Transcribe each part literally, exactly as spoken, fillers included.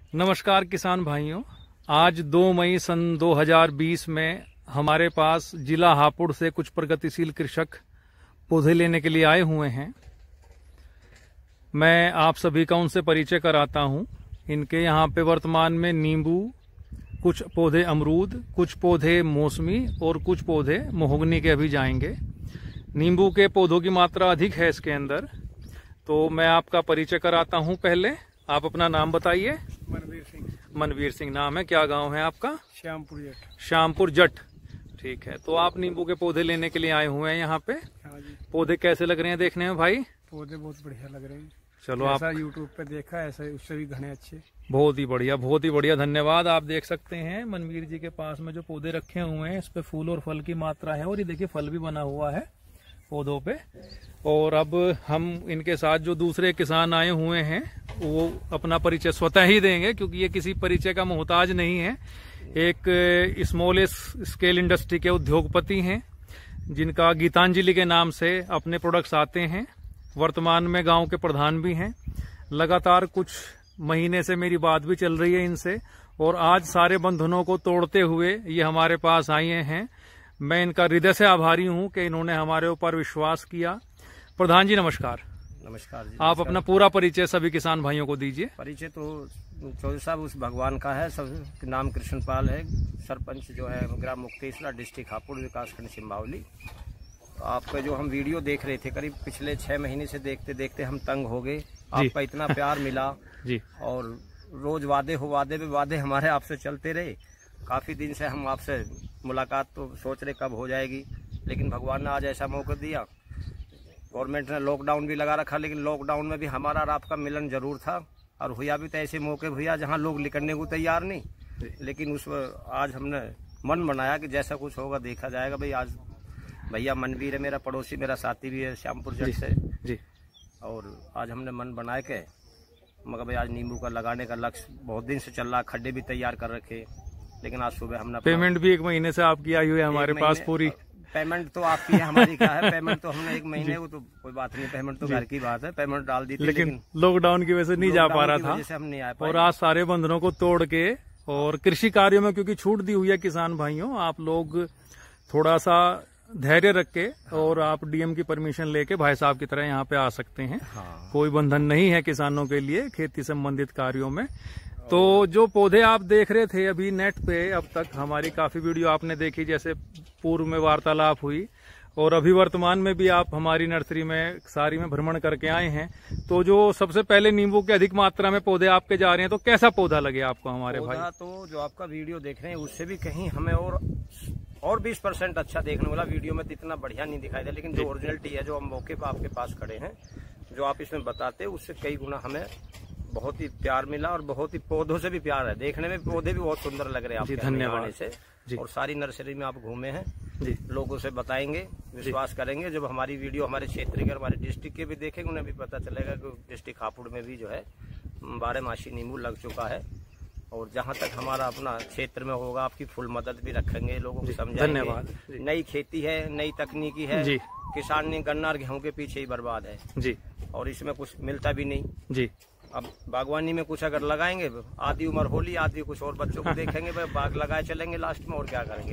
नमस्कार किसान भाइयों, आज दो मई सन दो हज़ार बीस में हमारे पास जिला हापुड़ से कुछ प्रगतिशील कृषक पौधे लेने के लिए आए हुए हैं। मैं आप सभी का उनसे परिचय कराता हूं। इनके यहाँ पे वर्तमान में नींबू, कुछ पौधे अमरूद, कुछ पौधे मौसमी और कुछ पौधे महोगनी के अभी जाएंगे। नींबू के पौधों की मात्रा अधिक है इसके अंदर, तो मैं आपका परिचय कराता हूं। पहले आप अपना नाम बताइए। मनवीर सिंह। मनवीर सिंह नाम है। क्या गांव है आपका? श्यामपुर जट। श्यामपुर जट, ठीक है। तो आप नींबू के पौधे लेने के लिए आए हुए हैं यहाँ पे। हाँ जी। पौधे कैसे लग रहे हैं देखने में भाई? पौधे बहुत बढ़िया लग रहे हैं। चलो, आप यूट्यूब पे देखा ऐसा, उससे भी घने अच्छे। बहुत ही बढ़िया, बहुत ही बढ़िया, धन्यवाद। आप देख सकते हैं मनवीर जी के पास में जो पौधे रखे हुए हैं, इस पे फूल और फल की मात्रा है, और ये देखिए फल भी बना हुआ है पौधों पे। और अब हम इनके साथ जो दूसरे किसान आए हुए हैं वो अपना परिचय स्वतः ही देंगे, क्योंकि ये किसी परिचय का मोहताज नहीं है। एक स्मॉल स्केल इंडस्ट्री के उद्योगपति हैं, जिनका गीतांजलि के नाम से अपने प्रोडक्ट्स आते हैं। वर्तमान में गांव के प्रधान भी हैं। लगातार कुछ महीने से मेरी बात भी चल रही है इनसे, और आज सारे बंधनों को तोड़ते हुए ये हमारे पास आए हैं। मैं इनका हृदय से आभारी हूं कि इन्होंने हमारे ऊपर विश्वास किया। प्रधान जी नमस्कार। नमस्कार जी। आप नमस्कार। अपना पूरा परिचय सभी किसान भाइयों को दीजिए। परिचय तो चौधरी साहब उस भगवान का है, सब नाम कृष्णपाल है, सरपंच जो है ग्राम मुक्तेश्वर, डिस्ट्रिक्ट हापुड़, विकासखंड सिंबावली। तो आपका जो हम वीडियो देख रहे थे, करीब पिछले छह महीने से देखते देखते हम तंग हो गए। आपका इतना प्यार मिला जी, और रोज वादे हो वादे पे वादे हमारे आपसे चलते रहे। काफी दिन से हम आपसे मुलाकात तो सोच रहे कब हो जाएगी, लेकिन भगवान ने आज ऐसा मौका दिया। गवर्नमेंट ने लॉकडाउन भी लगा रखा, लेकिन लॉकडाउन में भी हमारा और आपका मिलन जरूर था, और हुआ भी तो ऐसे मौके हुआ जहां लोग निकलने को तैयार नहीं, लेकिन उस आज हमने मन बनाया कि जैसा कुछ होगा देखा जाएगा। भाई आज भैया मनवीर है मेरा पड़ोसी, मेरा साथी भी है श्यामपुर जट से जी, और आज हमने मन बनाए के मगर भाई आज नींबू का लगाने का लक्ष्य बहुत दिन से चल रहा, खड्डे भी तैयार कर रखे, लेकिन आज सुबह हमने पेमेंट भी एक महीने से आपकी आई हुई है हमारे पास पूरी। पेमेंट तो आपकी है, हमारी क्या है। पेमेंट तो हमने एक महीने को तो कोई बात नहीं, पेमेंट तो घर की बात है, पेमेंट डाल दी थी, लेकिन, लेकिन लॉकडाउन की वजह से नहीं जा पा रहा था, हम नहीं आ पाए। और आज सारे बंधनों को तोड़ के और कृषि कार्यों में क्योंकि छूट दी हुई है किसान भाइयों, आप लोग थोड़ा सा धैर्य रख के और आप डीएम की परमिशन लेके भाई साहब की तरह यहाँ पे आ सकते हैं। हाँ। कोई बंधन नहीं है किसानों के लिए खेती संबंधित कार्यों में। तो जो पौधे आप देख रहे थे अभी नेट पे, अब तक हमारी काफी वीडियो आपने देखी, जैसे पूर्व में वार्तालाप हुई, और अभी वर्तमान में भी आप हमारी नर्सरी में सारी में भ्रमण करके आए हैं। तो जो सबसे पहले नींबू के अधिक मात्रा में पौधे आपके जा रहे हैं, तो कैसा पौधा लगे आपको हमारे भाई? तो जो आपका वीडियो देख रहे हैं उससे भी कहीं हमें और और बीस परसेंट अच्छा देखने वाला। वीडियो में तो इतना बढ़िया नहीं दिखाई दे, लेकिन जो ओरिजिनलिटी है, जो हम मौके पर आपके पास खड़े हैं, जो आप इसमें बताते हैं, उससे कई गुना हमें बहुत ही प्यार मिला, और बहुत ही पौधों से भी प्यार है। देखने में पौधे भी बहुत सुंदर लग रहे हैं आपके धन्यवाद से। और सारी नर्सरी में आप घूमे हैं जी, लोगों से बताएंगे, विश्वास करेंगे। जब हमारी वीडियो हमारे क्षेत्र के, हमारे डिस्ट्रिक्ट के भी देखेंगे, उन्हें भी पता चलेगा कि डिस्ट्रिक्ट हापुड़ में भी जो है बारहमासी नींबू लग चुका है। और जहाँ तक हमारा अपना क्षेत्र में होगा, आपकी फुल मदद भी रखेंगे, लोगों को समझाएंगे। धन्यवाद। नई खेती है, नई तकनीकी है जी। किसान ने गन्ना और गेहूं के पीछे ही बर्बाद है जी, और इसमें कुछ मिलता भी नहीं जी। अब बागवानी में कुछ अगर लगाएंगे, आधी उम्र होली, आधी कुछ और बच्चों को देखेंगे, बाग लगाए चलेंगे लास्ट में, और क्या करेंगे।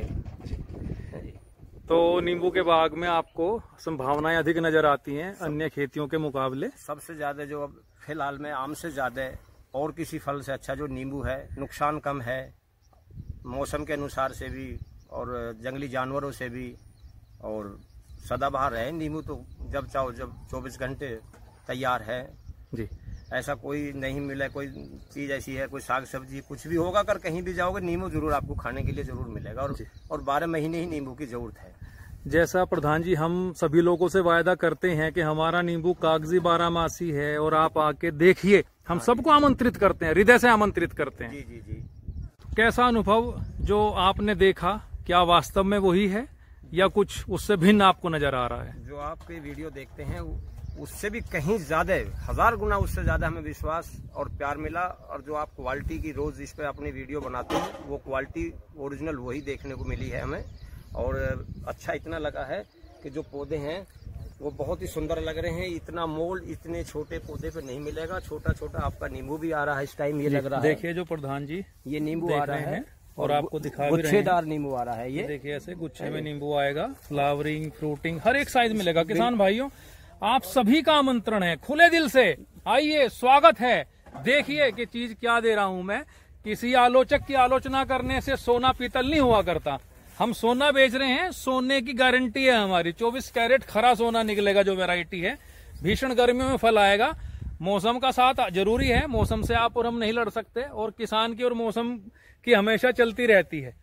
तो नींबू के बाग में आपको संभावनाएं अधिक नजर आती हैं अन्य खेतियों के मुकाबले? सबसे ज्यादा जो अब फिलहाल में आम से ज्यादा और किसी फल से अच्छा जो नींबू है, नुकसान कम है मौसम के अनुसार से भी, और जंगली जानवरों से भी, और सदाबहार है नींबू, तो जब चाहो जब चौबीस घंटे तैयार है जी। ऐसा कोई नहीं मिला, कोई चीज ऐसी है, कोई साग सब्जी कुछ भी होगा, अगर कहीं भी जाओगे नींबू जरूर आपको खाने के लिए जरूर मिलेगा, और और बारह महीने ही नींबू की जरूरत है। जैसा प्रधान जी हम सभी लोगों से वायदा करते हैं कि हमारा नींबू कागजी बारहमासी है, और आप आके देखिए, हम सबको आमंत्रित करते हैं, हृदय से आमंत्रित करते हैं। जी जी जी। कैसा अनुभव जो आपने देखा, क्या वास्तव में वही है या कुछ उससे भिन्न आपको नजर आ रहा है? जो आपके वीडियो देखते हैं उससे भी कहीं ज्यादा, हजार गुना उससे ज्यादा हमें विश्वास और प्यार मिला। और जो आप क्वालिटी की रोज इस पे अपनी वीडियो बनाते हैं, वो क्वालिटी ओरिजिनल वही देखने को मिली है हमें। और अच्छा इतना लगा है कि जो पौधे हैं वो बहुत ही सुंदर लग रहे हैं। इतना मोल इतने छोटे पौधे पे नहीं मिलेगा। छोटा छोटा आपका नींबू भी आ रहा है इस टाइम, ये लग रहा है। देखिए जो प्रधान जी ये नींबू आ रहा है और आपको दिखा भी रहे हैं, गुच्छेदार नींबू आ रहा है। ये देखिए ऐसे गुच्छे में नींबू आएगा, फ्लावरिंग, फ्रूटिंग, हर एक साइज मिलेगा। किसान भाइयों, आप सभी का आमंत्रण है, खुले दिल से आइए, स्वागत है। देखिए कि चीज क्या दे रहा हूं मैं। किसी आलोचक की आलोचना करने से सोना पीतल नहीं हुआ करता। हम सोना बेच रहे हैं, सोने की गारंटी है हमारी। चौबीस कैरेट खरा सोना निकलेगा जो वैरायटी है। भीषण गर्मियों में फल आएगा। मौसम का साथ जरूरी है, मौसम से आप और हम नहीं लड़ सकते, और किसान की और मौसम की हमेशा चलती रहती है।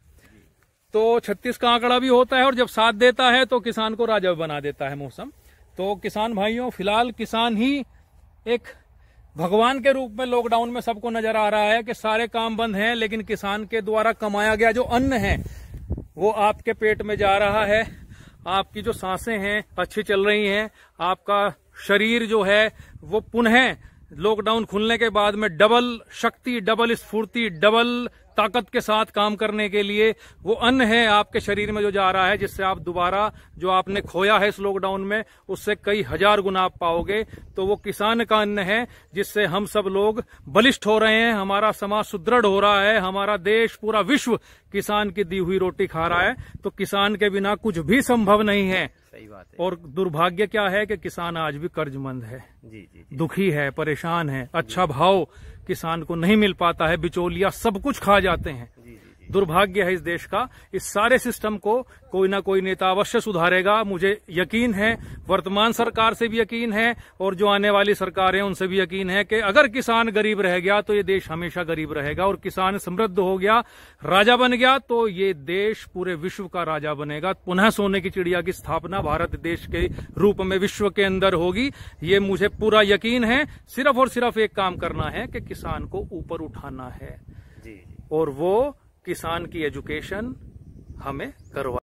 तो छत्तीस का आंकड़ा भी होता है, और जब साथ देता है तो किसान को राजा बना देता है मौसम। तो किसान भाइयों, फिलहाल किसान ही एक भगवान के रूप में लॉकडाउन में सबको नजर आ रहा है कि सारे काम बंद हैं, लेकिन किसान के द्वारा कमाया गया जो अन्न है वो आपके पेट में जा रहा है। आपकी जो सांसें हैं अच्छी चल रही हैं। आपका शरीर जो है वो पुनः लॉकडाउन खुलने के बाद में डबल शक्ति, डबल स्फूर्ति, डबल ताकत के साथ काम करने के लिए वो अन्न है आपके शरीर में जो जा रहा है, जिससे आप दोबारा जो आपने खोया है इस लॉकडाउन में उससे कई हजार गुना आप पाओगे। तो वो किसान का अन्न है जिससे हम सब लोग बलिष्ठ हो रहे हैं, हमारा समाज सुदृढ़ हो रहा है, हमारा देश, पूरा विश्व किसान की दी हुई रोटी खा रहा है। तो किसान के बिना कुछ भी संभव नहीं है। सही बात है। और दुर्भाग्य क्या है कि किसान आज भी कर्जमंद है, जी जी, जी। दुखी है, परेशान है। अच्छा भाव किसान को नहीं मिल पाता है, बिचौलिया सब कुछ खा जाते हैं। जी, जी, जी। दुर्भाग्य है इस देश का। इस सारे सिस्टम को कोई ना कोई नेता अवश्य सुधारेगा, मुझे यकीन है। वर्तमान सरकार से भी यकीन है और जो आने वाली सरकार है उनसे भी यकीन है कि अगर किसान गरीब रह गया तो ये देश हमेशा गरीब रहेगा, और किसान समृद्ध हो गया, राजा बन गया, तो ये देश पूरे विश्व का राजा बनेगा। पुनः सोने की चिड़िया की स्थापना भारत देश के रूप में विश्व के अंदर होगी, ये मुझे पूरा यकीन है। सिर्फ और सिर्फ एक काम करना है कि किसान को ऊपर उठाना है, जी, जी। और वो किसान की एजुकेशन हमें करवा